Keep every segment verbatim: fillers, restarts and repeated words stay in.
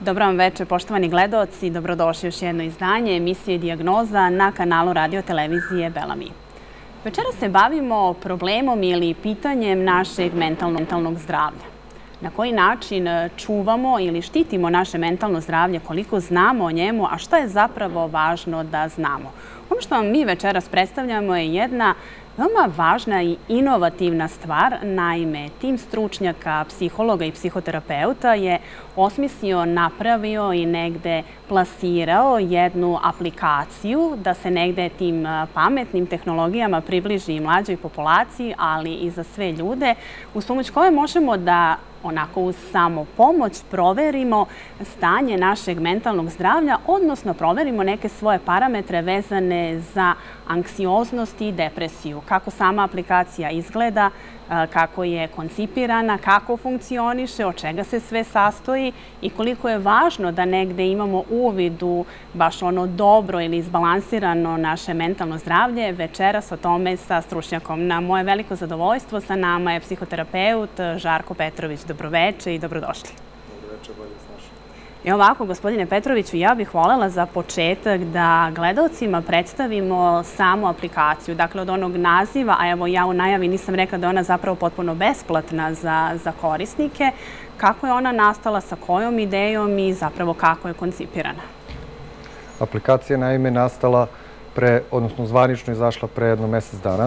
Dobro vam večer, poštovani gledaoci. Dobrodošli u još jedno izdanje emisije Dijagnoza na kanalu radio-televizije Belami. Večeras se bavimo problemom ili pitanjem našeg mentalnog zdravlja. Na koji način čuvamo ili štitimo naše mentalno zdravlje, koliko znamo o njemu, a šta je zapravo važno da znamo. Ono što vam mi večeras predstavljamo je jedna veoma važna i inovativna stvar. Naime, tim stručnjaka, psihologa i psihoterapeuta je osmislio, napravio i negde plasirao jednu aplikaciju da se negde tim pametnim tehnologijama približi i mlađoj populaciji, ali i za sve ljude, uz pomoć koje možemo da onako uz samo pomoć proverimo stanje našeg mentalnog zdravlja, odnosno proverimo neke svoje parametre vezane za anksioznost i depresiju. Kako sama aplikacija izgleda, kako je koncipirana, kako funkcioniše, od čega se sve sastoji i koliko je važno da negde imamo uvid u baš ono dobro ili izbalansirano naše mentalno zdravlje. Večeras o tome sa stručnjakom. Na moje veliko zadovoljstvo sa nama je psihoterapeut Žarko Petrović. Dobroveče i dobrodošli. Dobroveče, bolje s našim. I ovako, gospodine Petroviću, ja bih voljela za početak da gledaocima predstavimo samu aplikaciju. Dakle, od onog naziva, a evo ja u najavi nisam rekla da je ona zapravo potpuno besplatna za, za korisnike. Kako je ona nastala, sa kojom idejom i zapravo kako je koncipirana? Aplikacija je naime nastala, pre, odnosno zvanično izašla pre jedno mesec dana,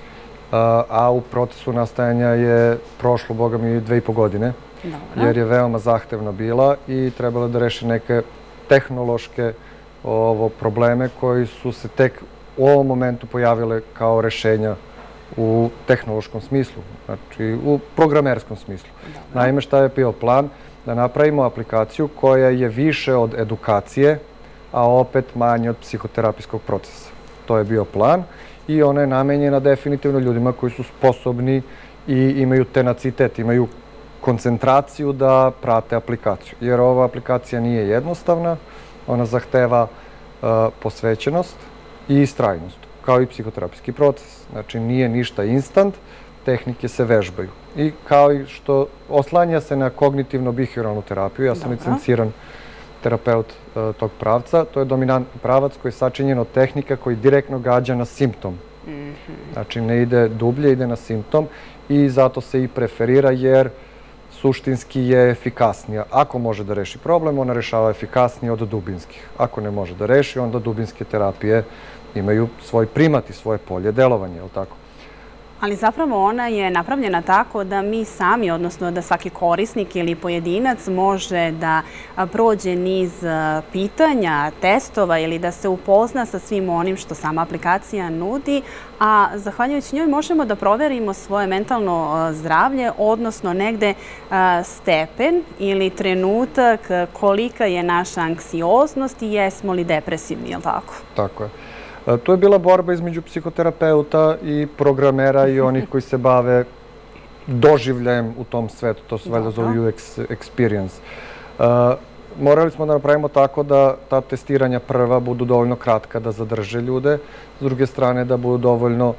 a u procesu nastajanja je prošlo, boga mi, dve i po godine. Dobro. Jer je veoma zahtevna bila i trebala da reši neke tehnološke ovo, probleme koji su se tek u ovom momentu pojavile kao rešenja u tehnološkom smislu, znači u programerskom smislu. Dobro. Naime, šta je bio plan? Da napravimo aplikaciju koja je više od edukacije, a opet manje od psihoterapijskog procesa. To je bio plan i ona je namenjena definitivno ljudima koji su sposobni i imaju tenacitet, imaju koncentraciju da prate aplikaciju. Jer ova aplikacija nije jednostavna, ona zahteva uh, posvećenost i istrajnost, kao i psihoterapijski proces. Znači, nije ništa instant, tehnike se vežbaju. I kao i što oslanja se na kognitivno-behavioralnu terapiju, ja sam Dobro. licenciran terapeut uh, tog pravca, to je dominantni pravac koji je sačinjen od tehnika koji direktno gađa na simptom. Mm-hmm. Znači, ne ide dublje, ide na simptom i zato se i preferira jer suštinski je efikasnija. Ako može da reši problem, ona rešava efikasnije od dubinskih. Ako ne može da reši, onda dubinske terapije imaju svoj primat i svoje polje delovanja, je li tako? Ali zapravo ona je napravljena tako da mi sami, odnosno da svaki korisnik ili pojedinac može da prođe niz pitanja, testova ili da se upozna sa svim onim što sama aplikacija nudi, a zahvaljujući njoj možemo da proverimo svoje mentalno zdravlje, odnosno negde stepen ili trenutak kolika je naša anksioznost i jesmo li depresivni, je li tako? Tako je. To je bila borba između psihoterapeuta i programera i onih koji se bave doživljajem u tom svetu. To se valjda zove U X experience. Morali smo da napravimo tako da ta testiranja prva budu dovoljno kratka da zadrže ljude, s druge strane da budu dovoljno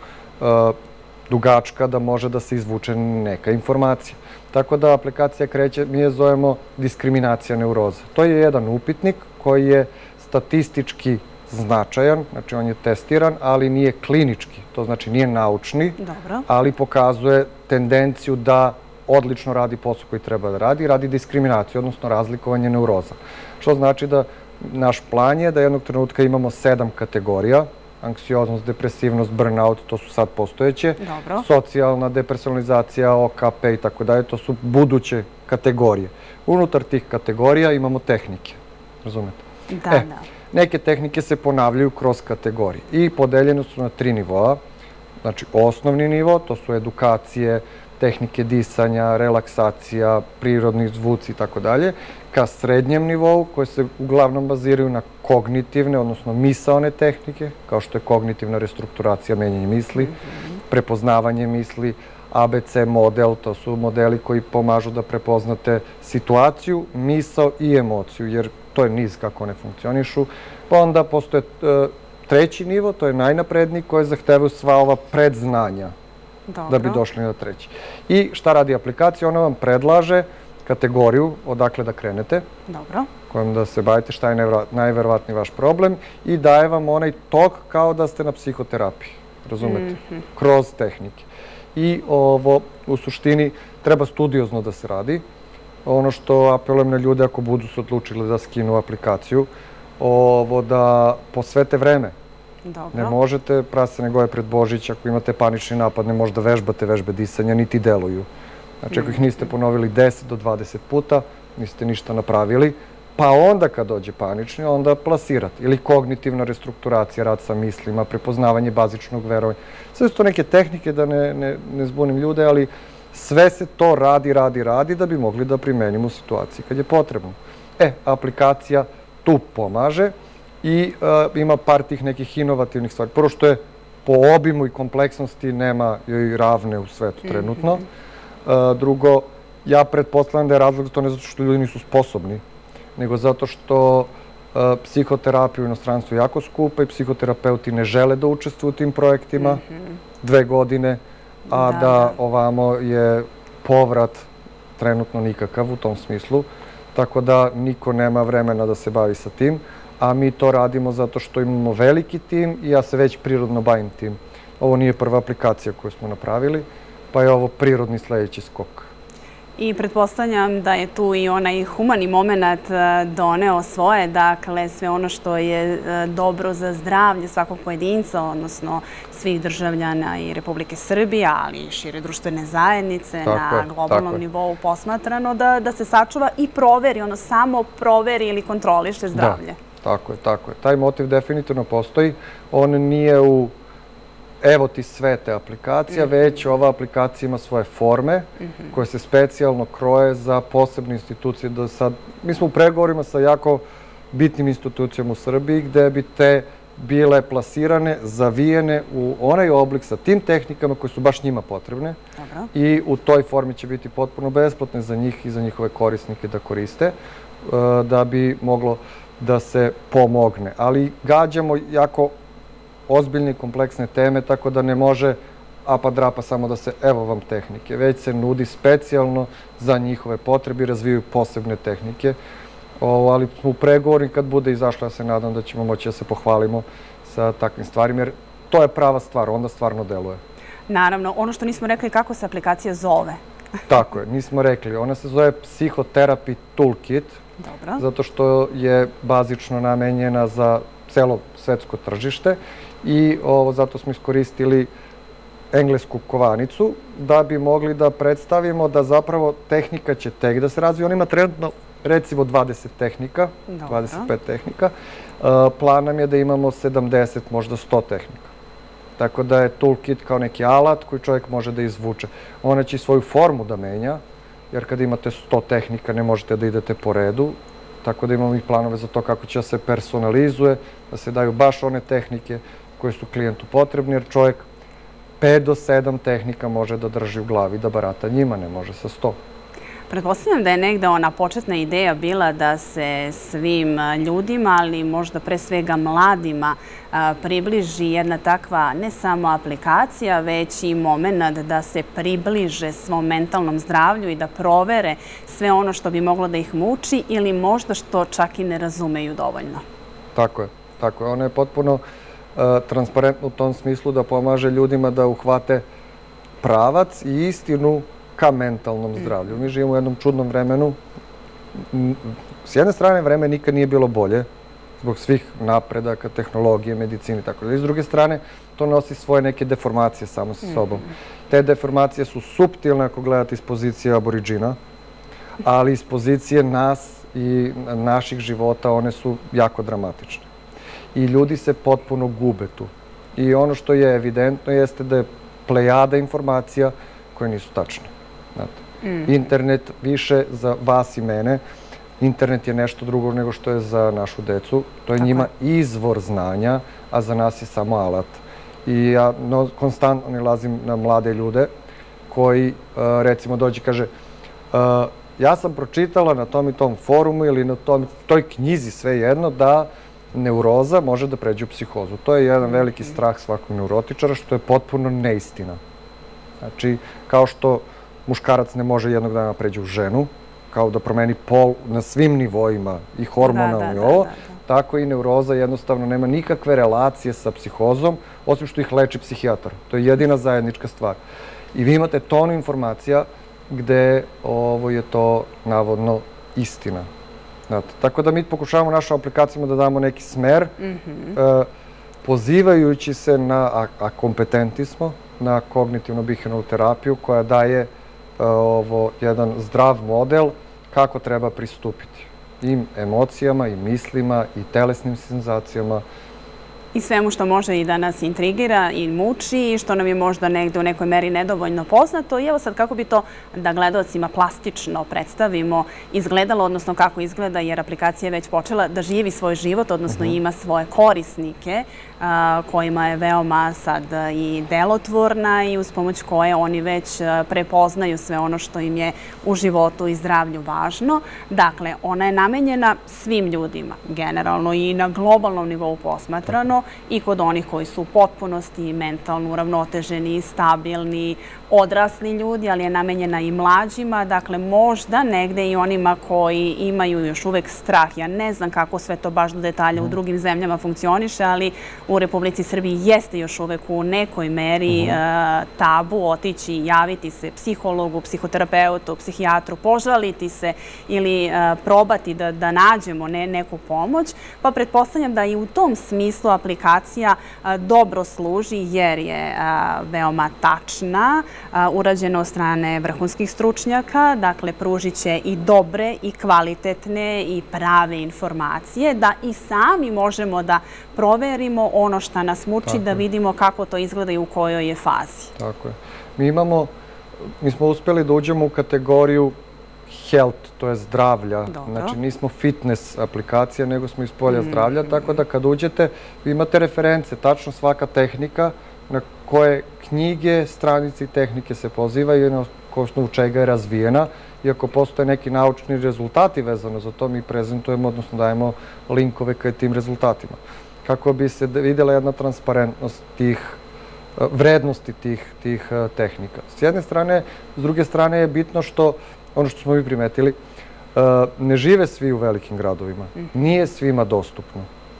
dugačka da može da se izvuče neka informacija. Tako da aplikacija kreće, mi je zovemo diskriminacija neuroze. To je jedan upitnik koji je statistički značajan, znači on je testiran, ali nije klinički, to znači nije naučni, Dobro. ali pokazuje tendenciju da odlično radi posao koji treba da radi, radi diskriminaciju, odnosno razlikovanje neuroza. Što znači da naš plan je da jednog trenutka imamo sedam kategorija, anksioznost, depresivnost, burnout, to su sad postojeće, Dobro. socijalna depersonalizacija, O K P i tako dalje, to su buduće kategorije. Unutar tih kategorija imamo tehnike, razumete? Da, e, da. Neke tehnike se ponavljaju kroz kategorije i podeljene su na tri nivoa. Znači, osnovni nivo, to su edukacije, tehnike disanja, relaksacija, prirodni zvuci i tako dalje, ka srednjem nivou koje se uglavnom baziraju na kognitivne, odnosno misaone tehnike, kao što je kognitivna restrukturacija, menjanje misli, prepoznavanje misli, A B C model, to su modeli koji pomažu da prepoznate situaciju, misao i emociju, jer to je niz kako one funkcionišu. Pa onda postoje treći nivo, to je najnapredniji, koji zahtevaju sva ova predznanja da bi došli na treći. I šta radi aplikacija? Ona vam predlaže kategoriju odakle da krenete, Dobro. kojom da se bavite, šta je najverovatniji vaš problem i daje vam onaj tok kao da ste na psihoterapiji, razumete, kroz tehnike. I ovo, u suštini, treba studiozno da se radi. Ono što apelujem na ljude ako budu se odlučili da skinu aplikaciju, ovo da posvete vreme. Ne možete prasene goje pred Božić, ako imate panični napad, ne možda vežbate vežbe disanja, niti deluju. Znači, ako ih niste ponovili deset do dvadeset puta, niste ništa napravili, pa onda kad dođe panični, onda plasirate. Ili kognitivna restrukturacija, rad sa mislima, prepoznavanje bazičnog verovanja. Sve su to neke tehnike, da ne zbunim ljude, ali sve se to radi, radi, radi da bi mogli da primenimo u situaciji kad je potrebno. E, aplikacija tu pomaže i ima par tih nekih inovativnih stvari. Prvo što je po obimu i kompleksnosti nema joj ravne u svetu trenutno. Drugo, ja pretpostavljam da je razlog za to ne zato što ljudi nisu sposobni, nego zato što psihoterapija u inostranstvu je jako skupa i psihoterapeuti ne žele da učestvuju u tim projektima dve godine, a da ovamo je povrat trenutno nikakav u tom smislu, tako da niko nema vremena da se bavi sa tim, a mi to radimo zato što imamo veliki tim i ja se već prirodno bavim tim. Ovo nije prva aplikacija koju smo napravili, pa je ovo prirodni sledeći skok. I pretpostavljam da je tu i onaj humani moment doneo svoje, dakle sve ono što je dobro za zdravlje svakog pojedinca, odnosno svih državljana i Republike Srbije, ali i šire društvene zajednice na globalnom nivou posmatrano, da se sačuva i proveri, ono samo proveri ili kontroliše zdravlje. Da, tako je, tako je. Taj motiv definitivno postoji. On nije u evo ti sve te aplikacija, već ova aplikacija ima svoje forme koje se specijalno kroje za posebne institucije. Mi smo u pregovorima sa jako bitnim institucijama u Srbiji gde bi te bile plasirane, zavijene u onaj oblik sa tim tehnikama koje su baš njima potrebne i u toj formi će biti potpuno besplatne za njih i za njihove korisnike da koriste, da bi moglo da se pomogne. Ali gađamo jako ozbiljne i kompleksne teme, tako da ne može apa drapa samo da se evo vam tehnike, već se nudi specijalno za njihove potrebe i razvijaju posebne tehnike. Ali smo u pregovoru i kad bude izašla, ja se nadam da ćemo moći da se pohvalimo sa takvim stvarima, jer to je prava stvar, onda stvarno deluje. Naravno, ono što nismo rekli, kako se aplikacija zove? Tako je, nismo rekli. Ona se zove Psychotherapy Toolkit, zato što je bazično namenjena za celo svetsko tržište i zato smo iskoristili englesku kovanicu da bi mogli da predstavimo da zapravo tehnika će tek da se razvije. On ima trenutno recimo dvadeset tehnika, dvadeset pet tehnika. Plan nam je da imamo sedamdeset, možda sto tehnika. Tako da je toolkit kao neki alat koji čovjek može da izvuče. Ona će i svoju formu da menja, jer kad imate sto tehnika ne možete da idete po redu. Tako da imamo i planove za to kako će da se personalizuje, da se daju baš one tehnike koje su klijentu potrebne, jer čovjek pet do sedam tehnika može da drži u glavi, da barata njima, ne može sa sto. Pretpostavljam da je negde ona početna ideja bila da se svim ljudima, ali možda pre svega mladima, približi jedna takva ne samo aplikacija, već i moment da se približe svom mentalnom zdravlju i da provere sve ono što bi moglo da ih muči ili možda što čak i ne razumeju dovoljno. Tako je, tako je. Ona je potpuno transparentna u tom smislu da pomaže ljudima da uhvate pravac i istinu ka mentalnom zdravlju. Mi živimo u jednom čudnom vremenu. S jedne strane, vreme nikad nije bilo bolje zbog svih napredaka, tehnologije, medicine i tako da. S druge strane, to nosi svoje neke deformacije samo sa sobom. Te deformacije su suptilne ako gledate iz pozicije aboriđina, ali iz pozicije nas i naših života one su jako dramatične. I ljudi se potpuno gube tu. I ono što je evidentno jeste da je plejada informacija koje nisu tačne. Internet više za vas i mene. Internet je nešto drugo nego što je za našu decu. To je njima izvor znanja, a za nas je samo alat. I ja konstantno nalazim na mlade ljude koji, recimo, dođe i kaže ja sam pročitala na tom i tom forumu ili na toj knjizi svejedno da neuroza može da pređe u psihozu. To je jedan veliki strah svakog neurotičara, što je potpuno neistina. Znači, kao što muškarac ne može jednog dana pređe u ženu, kao da promeni pol na svim nivoima, i hormonalno i ovo, tako i neuroza jednostavno nema nikakve relacije sa psihozom, osim što ih leči psihijatar. To je jedina zajednička stvar. I vi imate tonu informacija gde ovo je to navodno istina. Tako da mi pokušavamo našim aplikacijama da damo neki smer, pozivajući se na, a kompetentni smo, na kognitivno-behavioralnu terapiju koja daje jedan zdrav model kako treba pristupiti. I emocijama, i mislima, i telesnim senzacijama. I svemu što može i da nas intrigira i muči i što nam je možda negde u nekoj meri nedovoljno poznato. I evo sad kako bi to da gledalcima plastično predstavimo izgledalo, odnosno kako izgleda, jer aplikacija je već počela da živi svoj život, odnosno ima svoje korisnike kojima je veoma sad i delotvorna i uz pomoć koje oni već prepoznaju sve ono što im je u životu i zdravlju važno. Dakle, ona je namenjena svim ljudima, generalno i na globalnom nivou posmatrano, i kod onih koji su u potpunosti mentalno uravnoteženi, stabilni, odrasli ljudi, ali je namenjena i mlađima, dakle možda negde i onima koji imaju još uvek strah. Ja ne znam kako sve to baš do detalja u drugim zemljama funkcioniše, ali u Republici Srbiji jeste još uvek u nekoj meri tabu otići i javiti se psihologu, psihoterapeutu, psihijatru, požaliti se ili probati da nađemo neku pomoć. Pa pretpostavljam da i u tom smislu aplikacija dobro služi jer je veoma tačna, urađena od strane vrhunskih stručnjaka, dakle pružit će i dobre i kvalitetne i prave informacije, da i sami možemo da proverimo ono što nas muči, da vidimo kako to izgleda i u kojoj je fazi. Tako je. Mi imamo, mi smo uspeli da uđemo u kategoriju health, to je zdravlja. Znači nismo fitness aplikacija, nego smo iz polja zdravlja, tako da kad uđete, vi imate reference, tačno svaka tehnika na koje knjige, stranice i tehnike se pozivaju i na osnovu čega je razvijena. Iako postoje neki naučni rezultati vezano za to, mi prezentujemo, odnosno dajemo linkove ka tim rezultatima. Kako bi se videla jedna transparentnost tih vrednosti tih tehnika. S jedne strane, s druge strane je bitno što, ono što smo mi primetili, ne žive svi u velikim gradovima. Nije svima dostupno.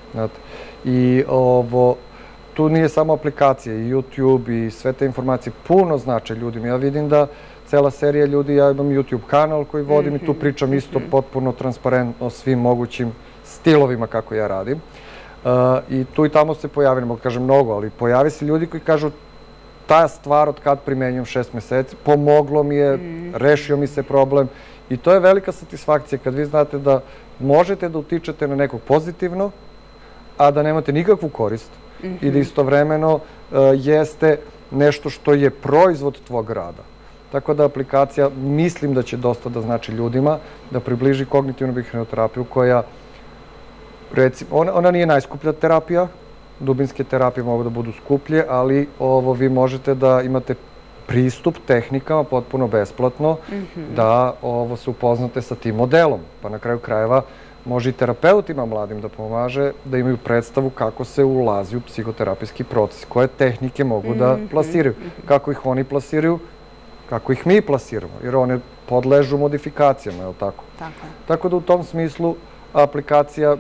I ovo, tu nije samo aplikacija, i YouTube i sve te informacije puno znače ljudima. Ja vidim da cela serija ljudi, ja imam YouTube kanal koji vodim i tu pričam isto potpuno transparentno svim mogućim stilovima kako ja radim. I tu i tamo se pojavi, ne mogu kažem mnogo, ali pojavi se ljudi koji kažu ta stvar od kad primenjujem šest meseci, pomoglo mi je, rešio mi se problem. I to je velika satisfakcija kad vi znate da možete da utičete na nekog pozitivno, a da nemate nikakvu korist i da istovremeno jeste nešto što je proizvod tvog rada. Tako da aplikacija mislim da će dosta da znači ljudima, da približi kognitivno-behavioralnu terapiju koja, recimo, ona nije najskuplja terapija, dubinske terapije mogu da budu skuplje, ali ovo vi možete da imate pristup tehnikama potpuno besplatno, da ovo se upoznate sa tim modelom. Pa na kraju krajeva može i terapeutima mladim da pomaže, da imaju predstavu kako se ulazi u psihoterapijski proces, koje tehnike mogu da plasiraju, kako ih oni plasiraju, kako ih mi plasiramo, jer one podležu modifikacijama, je li tako? Tako da u tom smislu aplikacija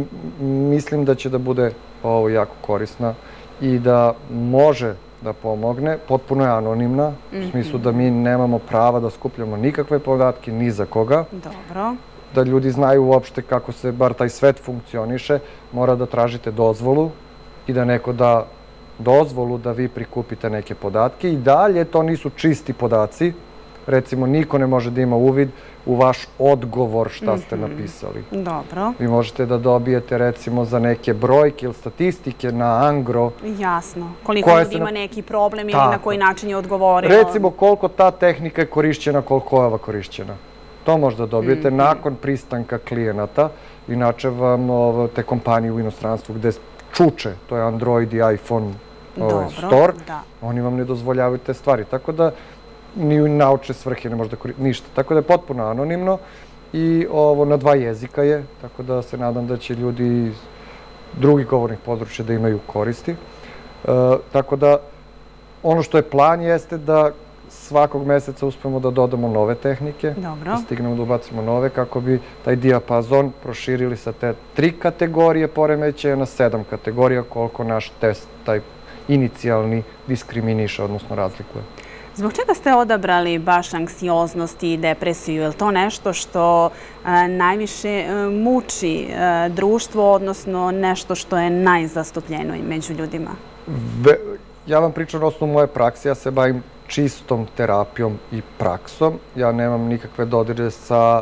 mislim da će da bude ovo jako korisna i da može da pomogne. Potpuno je anonimna, u smislu da mi nemamo prava da skupljamo nikakve podatke ni za koga. Dobro. Da ljudi znaju uopšte kako se bar taj svet funkcioniše, mora da tražite dozvolu i da neko da dozvolu da vi prikupite neke podatke. I dalje to nisu čisti podaci. Recimo, niko ne može da ima uvid u vaš odgovor šta ste napisali. Dobro. Vi možete da dobijete, recimo, za neke brojke ili statistike na Angro. Jasno. Koliko ljudi ima neki problem ili na koji način je odgovorio. Recimo, koliko ta tehnika je korišćena, koliko je ova korišćena. To možda dobijete nakon pristanka klijenata. Inače vam te kompanije u inostranstvu gde čuče, to je Android i iPhone store, oni vam ne dozvoljavaju te stvari. Tako da ni u naučne svrhe ne može da koristi ništa. Tako da je potpuno anonimno i ovo na dva jezika je, tako da se nadam da će ljudi iz drugih govornih područja da imaju koristi. Tako da ono što je plan jeste da svakog meseca uspemo da dodamo nove tehnike, da stignemo da ubacimo nove kako bi taj dijapazon proširili sa te tri kategorije poremećaja na sedam kategorija koliko naš test, taj inicijalni, diskriminiše, odnosno razlikuje. Zbog čega ste odabrali baš anksioznost i depresiju? Je li to nešto što najviše muči društvo, odnosno nešto što je najzastupljeno među ljudima? Ja vam pričam na osnovu moje prakse, ja se bavim čistom terapijom i praksom. Ja nemam nikakve dodire sa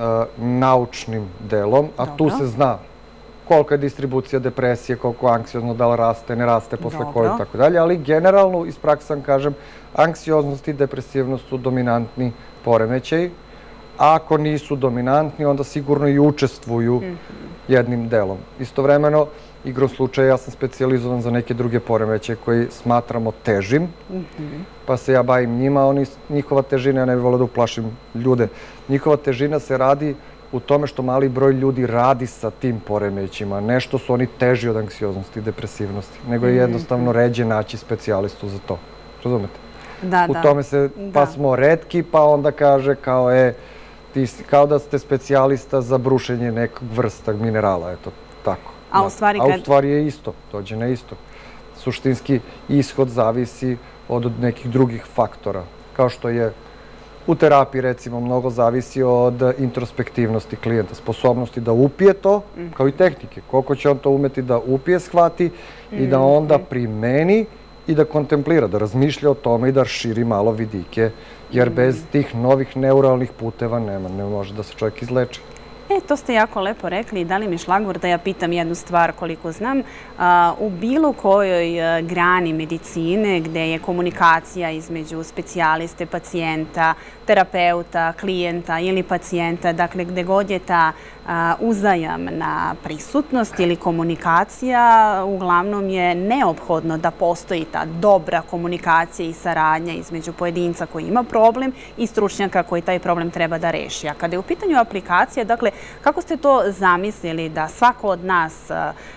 naučnim delom, a tu se zna kolika je distribucija depresije, koliko anksiozno, da li raste, ne raste, posle koje i tako dalje, ali generalno iz prakse vam kažem, anksioznost i depresivnost su dominantni poremećaji. Ako nisu dominantni, onda sigurno i učestvuju jednim delom. Istovremeno, igrom slučaja, ja sam specijalizovan za neke druge poremećaje koji smatramo težim, pa se ja bavim njima, njihova težina, ja ne bih volio da uplašim ljude, njihova težina se radi u tome što mali broj ljudi radi sa tim poremećima. Nešto su oni teži od anksioznosti i depresivnosti, nego je jednostavno ređe naći specijalistu za to. Razumete? U tome se, pa smo retki, pa onda kaže kao je, kao da ste specijalista za brušenje nekog vrsta minerala, eto, tako. A u stvari A u stvari je isto, dođe na isto. Suštinski ishod zavisi od nekih drugih faktora, kao što je u terapiji, recimo, mnogo zavisi od introspektivnosti klijenta, sposobnosti da upije to, kao i tehnike. Koliko će on to umeti da upije, shvati i da onda primeni i da kontemplira, da razmišlja o tome i da širi malo vidike, jer bez tih novih neuralnih puteva nema, ne može da se čovjek izleči. E, to ste jako lepo rekli i dali mi šlagvort da ja pitam jednu stvar koliko znam. U bilo kojoj grani medicine gde je komunikacija između specijaliste, pacijenta, terapeuta, klijenta ili pacijenta, dakle gde god je ta uzajamna prisutnost ili komunikacija, uglavnom je neophodno da postoji ta dobra komunikacija i saradnja između pojedinca koji ima problem i stručnjaka koji taj problem treba da reši. A kada je u pitanju aplikacija, dakle, kako ste to zamislili da svako od nas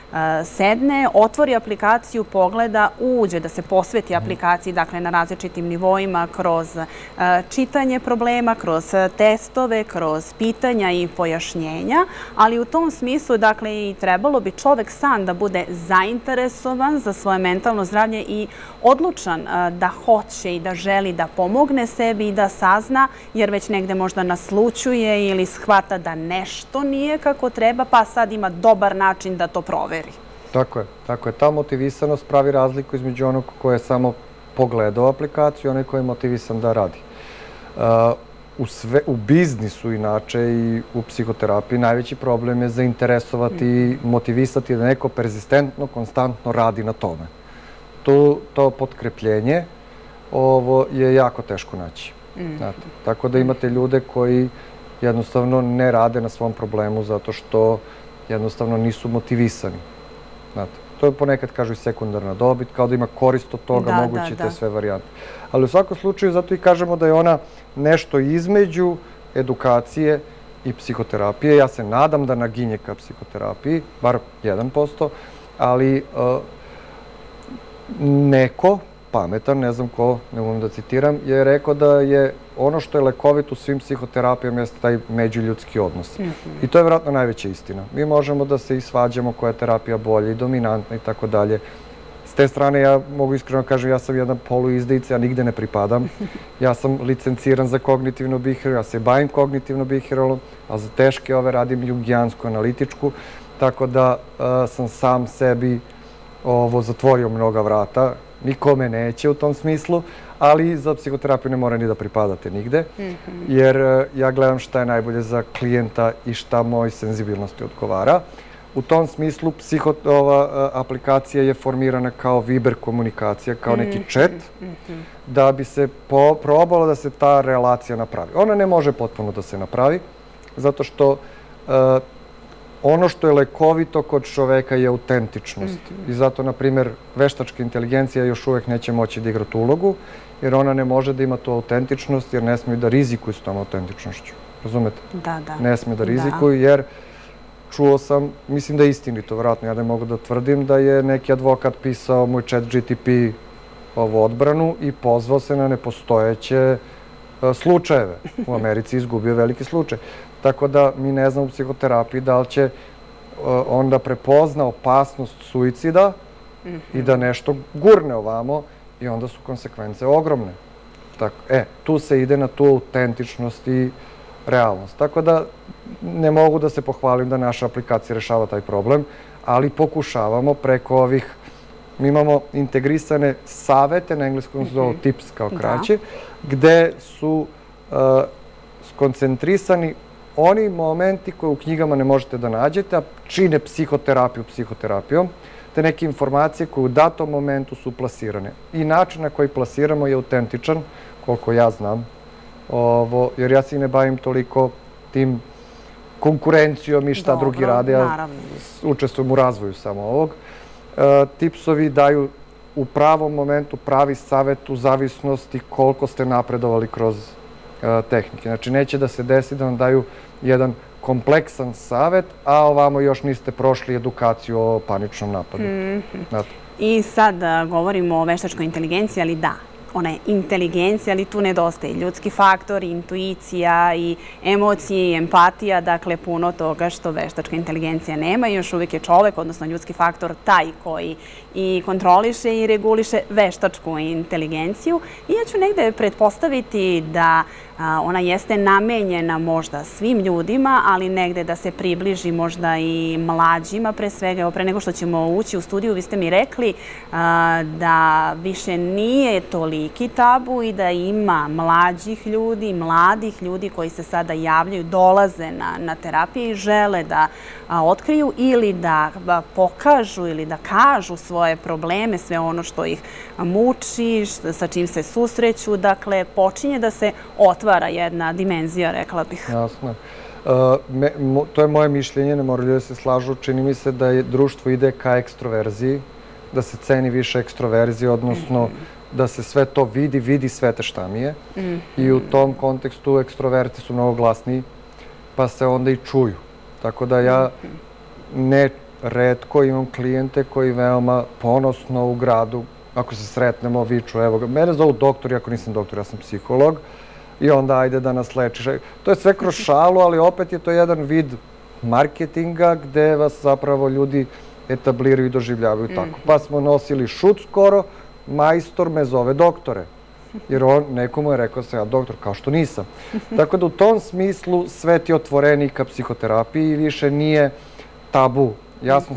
sedne, otvori aplikaciju, pogleda, uđe, da se posveti aplikaciji, dakle, na različitim nivoima, kroz čitanje problema, kroz testove, kroz pitanja i pojašnjenja, ali u tom smislu, dakle, i trebalo bi čovek sam da bude zainteresovan za svoje mentalno zdravlje i odlučan da hoće i da želi da pomogne sebi i da sazna, jer već negde možda naslućuje ili shvata da nešto nije kako treba, pa sad ima dobar način da to proveri. Tako je, tako je. Ta motivisanost pravi razliku između onog ko je samo pogledao aplikaciju i onaj ko je motivisan da radi. U biznisu inače i u psihoterapiji najveći problem je zainteresovati i motivisati da neko persistentno, konstantno radi na tome. To potkrepljenje je jako teško naći. Tako da imate ljude koji jednostavno ne rade na svom problemu zato što jednostavno nisu motivisani. To je ponekad, kažu, i sekundarna dobit, kao da ima korist od toga, moguće te sve varijante. Ali u svakom slučaju, zato i kažemo da je ona nešto između edukacije i psihoterapije. Ja se nadam da naginje ka psihoterapiji, bar jedan posto, ali neko pametan, ne znam ko, ne umem da citiram, je rekao da je ono što je lekovito u svim psihoterapijama jeste taj međuljudski odnos. I to je vjerojatno najveća istina. Mi možemo da se i svađamo koja je terapija bolja i dominantna i tako dalje. S te strane, ja mogu iskreno kažem, ja sam jedan poluizdajica, ja nigde ne pripadam. Ja sam licenciran za kognitivno behavior, ja se bavim kognitivno behavioralom, a za teške ove radim jungijansku analitičku, tako da sam sam sebi zatvorio mnoga vrata. Nikome neće u tom smislu, ali za psihoterapiju ne mora ni da pripadate nigde, jer ja gledam šta je najbolje za klijenta i šta moj senzibilnosti odgovara. U tom smislu aplikacija je formirana kao Viber komunikacija, kao neki chat, da bi se probalo da se ta relacija napravi. Ona ne može potpuno da se napravi, zato što ono što je lekovito kod čoveka je autentičnost. I zato, na primjer, veštačka inteligencija još uvek neće moći da igra tu ulogu, jer ona ne može da ima tu autentičnost, jer ne smije da rizikuju s tom autentičnošću. Razumete? Da, da. Ne smije da rizikuju, jer čuo sam, mislim da je istinito, vjerojatno, ja ne mogu da tvrdim da je neki advokat pisao moj chat G T P ovu odbranu i pozvao se na nepostojeće slučajeve. U Americi izgubio veliki slučaj. Tako da mi ne znamo u psihoterapiji da li će onda prepozna opasnost suicida i da nešto gurne ovamo i onda su konsekvence ogromne. E, tu se ide na tu autentičnost i realnost. Tako da ne mogu da se pohvalim da naša aplikacija rešava taj problem, ali pokušavamo preko ovih, mi imamo integrisane savete, na engleskom se zove tips kao kraće, gde su skoncentrisani oni momenti koje u knjigama ne možete da nađete, a čine psihoterapiju psihoterapijom, te neke informacije koje u datom momentu su plasirane. I način na koji plasiramo je autentičan, koliko ja znam, jer ja se i ne bavim toliko tim konkurencijom i šta drugi rade. Ja učestvujem u razvoju samo ovog. Tipsovi daju u pravom momentu pravi savet u zavisnosti koliko ste napredovali kroz tehnike. Znači, neće da se desi da vam daju jedan kompleksan savet, a ovamo još niste prošli edukaciju o paničnom napadu. I sad govorimo o veštačkoj inteligenciji, ali da, ona je inteligencija, ali tu nedostaje ljudski faktor, intuicija i emocije i empatija, dakle puno toga što veštačka inteligencija nema i još uvijek je čovek, odnosno ljudski faktor, taj koji i kontroliše i reguliše veštačku inteligenciju. I ja ću negde pretpostaviti da ona jeste namenjena možda svim ljudima, ali negde da se približi možda i mlađima pre svega. Evo, pre nego što ćemo ući u studiju, vi ste mi rekli da više nije toliki tabu i da ima mlađih ljudi, mladih ljudi koji se sada javljaju, dolaze na terapije i žele da otkriju ili da pokažu ili da kažu svoje probleme, sve ono što ih muči, sa čim se susreću. Dakle, počinje da se otvara jedna dimenzija, rekla bih. Jasno. To je moje mišljenje, ne moraju da se slažu. Čini mi se da društvo ide ka ekstroverziji, da se ceni više ekstroverzije, odnosno da se sve to vidi, vidi sve te šta mi je. I u tom kontekstu ekstroverti su mnogo glasniji, pa se onda i čuju. Tako da ja ne retko imam klijente koji veoma ponosno u gradu, ako se sretnemo, viču, evo ga, mene zovu doktor, iako nisam doktor, ja sam psiholog, i onda ajde da nas lečiš. To je sve kroz šalu, ali opet je to jedan vid marketinga gde vas zapravo ljudi etabliraju i doživljavaju tako. Pa smo nosili šut skoro, majstor me zove doktore, jer on nekomu je rekao sam ja doktor, kao što nisam. Tako da u tom smislu svet je otvoreniji ka psihoterapiji i više nije tabu. Jasno,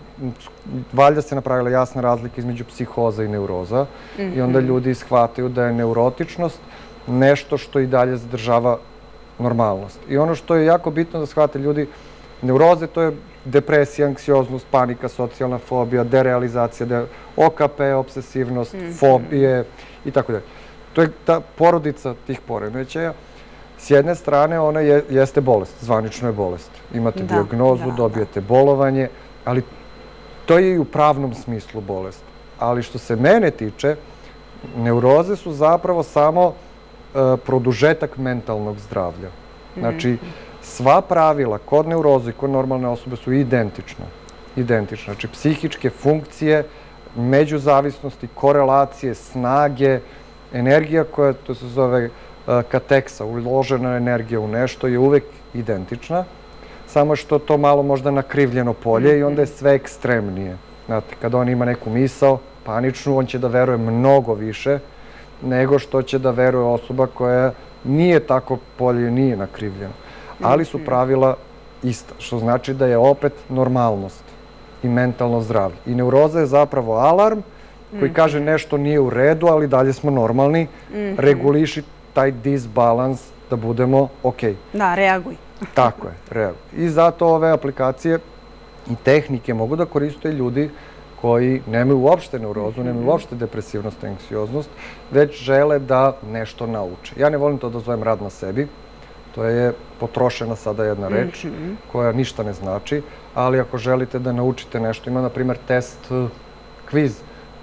valjda se napravila jasna razlika između psihoza i neuroza i onda ljudi shvataju da je neurotičnost nešto što i dalje zadržava normalnost. I ono što je jako bitno da shvate ljudi, neuroze to je depresija, anksioznost, panika, socijalna fobija, derealizacija, O K P, obsesivnost, fobije i tako dalje. To je ta porodica tih poremećaja. S jedne strane, ona jeste bolest, zvanično je bolest. Imate dijagnozu, dobijete bolovanje, ali to je i u pravnom smislu bolest. Ali što se mene tiče, neuroze su zapravo samo produžetak mentalnog zdravlja. Znači, sva pravila kod neuroze i kod normalne osobe su identična. Identična. Znači, psihičke funkcije, međuzavisnosti, korelacije, snage, energija koja, to se zove kateksa, uložena energija u nešto, je uvek identična, samo što to malo možda nakrivljeno polje i onda je sve ekstremnije. Znate, kada on ima neku misao, paničnu, on će da veruje mnogo više nego što će da veruje osoba koja nije tako polje, nije nakrivljeno. Ali su pravila ista, što znači da je opet normalnost i mentalno zdravlje. I neuroza je zapravo alarm koji kaže nešto nije u redu, ali dalje smo normalni, reguliši taj disbalans da budemo okej. Da, reaguj. Tako je, reaguj. I zato ove aplikacije i tehnike mogu da koriste ljudi koji nemaju uopšte neurozu, nemaju uopšte depresivnost i anksioznost, već žele da nešto nauče. Ja ne volim to da zovem rad na sebi, to je potrošena sada jedna reč koja ništa ne znači, ali ako želite da naučite nešto, ima na primjer test kviz.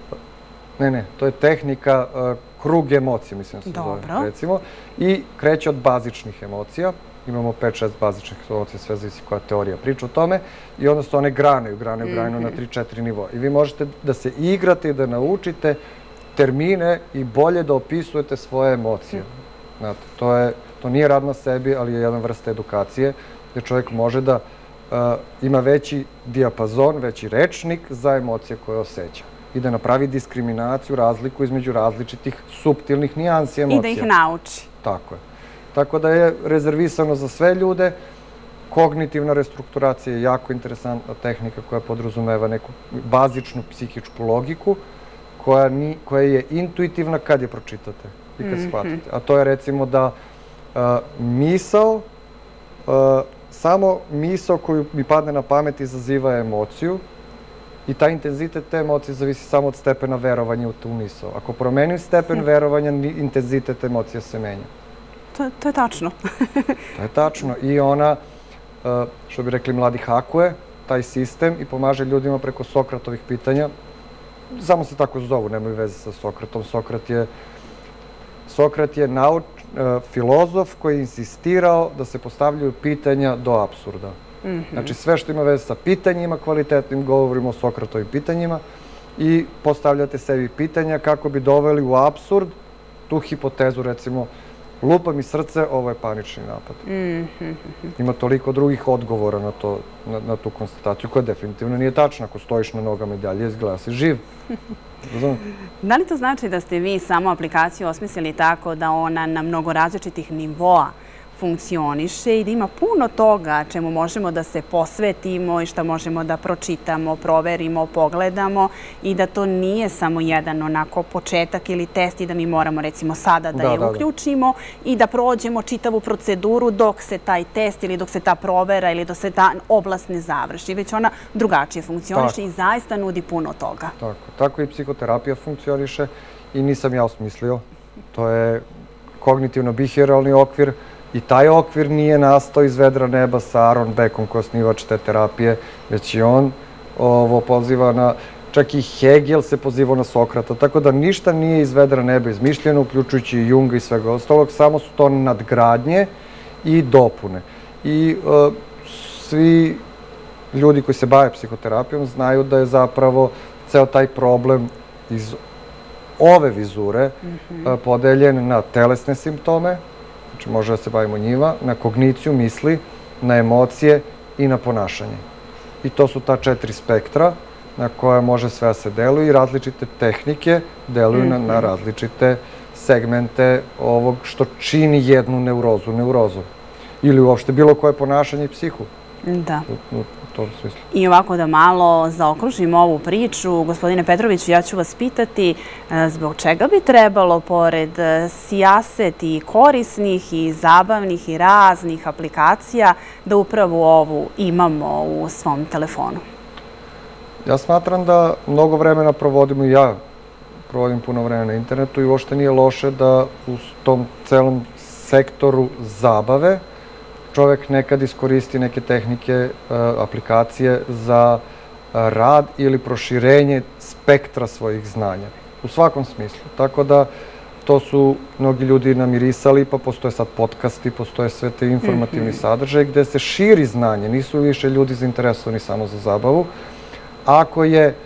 Ne, ne, to je tehnika krug emocija, mislim se zove, recimo, i kreće od bazičnih emocija. Imamo pet šest bazičnih emocija, sve zavisi koja teorija priča o tome, i onda se one granaju, granaju, granaju na tri četiri nivoa. I vi možete da se igrate i da naučite termine i bolje da opisujete svoje emocije. Znate, to, je, to nije rad na sebi, ali je jedna vrsta edukacije gdje čovjek može da uh, ima veći dijapazon, veći rečnik za emocije koje osjeća i da napravi diskriminaciju, razliku između različitih suptilnih nijansi emocija. I da ih nauči. Tako je. Tako da je rezervisano za sve ljude. Kognitivna restrukturacija je jako interesantna tehnika koja podrazumeva neku bazičnu psihičku logiku koja, ni, koja je intuitivna kad je pročitate i kad mm-hmm. shvatite. A to je recimo da uh, misao, uh, samo misao koju mi padne na pamet izaziva emociju i taj intenzitet te emocije zavisi samo od stepena verovanja u tu misao. Ako promenim stepen mm. verovanja, intenzitet emocija se menja. To, to je tačno. To je tačno. I ona, što bi rekli mladi, hakuje taj sistem i pomaže ljudima preko Sokratovih pitanja. Samo se tako zovu, nemaju veze sa Sokratom. Sokrat je, Sokrat je nauč, filozof koji je insistirao da se postavljaju pitanja do apsurda. Mm-hmm. Znači sve što ima veze sa pitanjima kvalitetnim, govorimo o Sokratovim pitanjima i postavljate sebi pitanja kako bi doveli u apsurd tu hipotezu, recimo, lupa mi srce, ovo je panični napad. Mm-hmm. Ima toliko drugih odgovora na, to, na, na tu konstataciju koja definitivno nije tačna. Ako stojiš na nogama i dalje, izgleda si živ. Da li to znači da ste vi samo aplikaciju osmislili tako da ona na mnogo različitih nivoa funkcioniše i da ima puno toga čemu možemo da se posvetimo i što možemo da pročitamo, proverimo, pogledamo i da to nije samo jedan onako početak ili test i da mi moramo recimo sada da, da je da, uključimo da. I da prođemo čitavu proceduru dok se taj test ili dok se ta provera ili dok se ta oblast ne završi, već ona drugačije funkcioniše i zaista nudi puno toga. Tako, tako i psihoterapija funkcioniše i nisam ja osmislio. To je kognitivno-behavioralni okvir. I taj okvir nije nastao iz vedra neba sa Aaron Beckom koji je osnivač te terapije, već i on ovo poziva na, čak i Hegel se pozivao na Sokrata, tako da ništa nije iz vedra neba izmišljeno, uključujući i Junga i svega ostalog, samo su to nadgradnje i dopune. I uh, svi ljudi koji se bave psihoterapijom znaju da je zapravo ceo taj problem iz ove vizure mm-hmm. uh, podeljen na telesne simptome, znači može da se bavimo njima, na kogniciju misli, na emocije i na ponašanje. I to su ta četiri spektra na koja može sve da se deluje i različite tehnike deluju mm-hmm. na, na različite segmente ovog što čini jednu neurozu, neurozu. Ili uopšte bilo koje ponašanje i psihu. Da. U, u tom smislu. I ovako da malo zaokružimo ovu priču, gospodine Petroviću, ja ću vas pitati zbog čega bi trebalo, pored sijaset i korisnih i zabavnih i raznih aplikacija, da upravo ovu imamo u svom telefonu? Ja smatram da mnogo vremena provodimo i ja provodim puno vremena na internetu i uopšte nije loše da u tom celom sektoru zabave čovjek nekad iskoristi neke tehnike, aplikacije za rad ili proširenje spektra svojih znanja. U svakom smislu. Tako da to su mnogi ljudi namirisali, pa postoje sad podcasti, postoje sve te informativni mm-hmm. sadržaje gde se širi znanje. Nisu više ljudi zainteresovani samo za zabavu. Ako je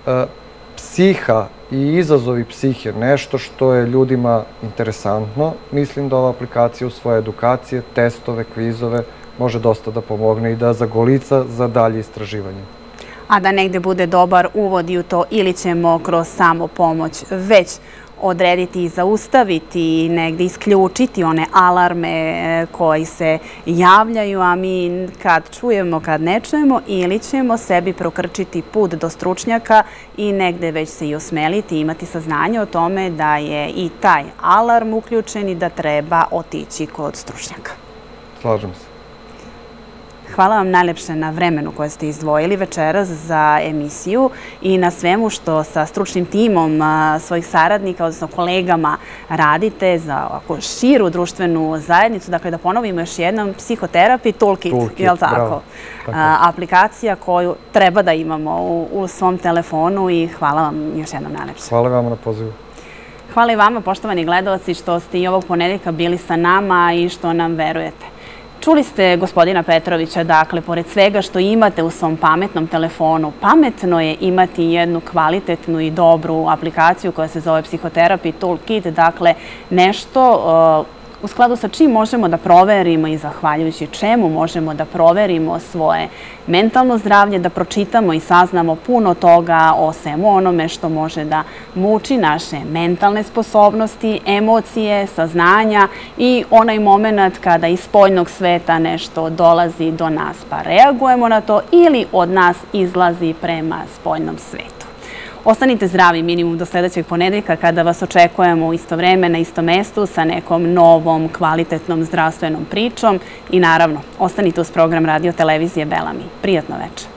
psiha i izazovi psihe nešto što je ljudima interesantno, mislim da ova aplikacija u svoje edukacije, testove, kvizove može dosta da pomogne i da zagolica za dalje istraživanje. A da negde bude dobar uvod i u to ili ćemo kroz samo pomoć već odrediti i zaustaviti i negde isključiti one alarme koji se javljaju, a mi kad čujemo, kad ne čujemo, ili ćemo sebi prokrčiti put do stručnjaka i negde već se i osmeliti, imati saznanje o tome da je i taj alarm uključen i da treba otići kod stručnjaka. Slažem se. Hvala vam najlepše na vremenu koje ste izdvojili večeras za emisiju i na svemu što sa stručnim timom svojih saradnika, odnosno kolegama, radite za ovako širu društvenu zajednicu. Dakle, da ponovimo još jednom, Psihoterapy Toolkit, je li tako? Aplikacija koju treba da imamo u, u svom telefonu i hvala vam još jednom najlepše. Hvala vam na pozivu. Hvala i vama, poštovani gledalci, što ste i ovog ponedeljka bili sa nama i što nam verujete. Čuli ste gospodina Petrovića, dakle, pored svega što imate u svom pametnom telefonu, pametno je imati jednu kvalitetnu i dobru aplikaciju koja se zove Psihoterapy Toolkit, dakle, nešto u skladu sa čim možemo da proverimo i zahvaljujući čemu možemo da proverimo svoje mentalno zdravlje, da pročitamo i saznamo puno toga o svemu onome što može da muči naše mentalne sposobnosti, emocije, saznanja i onaj moment kada iz spoljnog sveta nešto dolazi do nas pa reagujemo na to ili od nas izlazi prema spoljnom svetu. Ostanite zdravi minimum do sledećeg ponedeljka kada vas očekujemo u isto vreme na istom mestu sa nekom novom kvalitetnom zdravstvenom pričom i naravno ostanite uz program radio televizije Belami. Prijatno večer.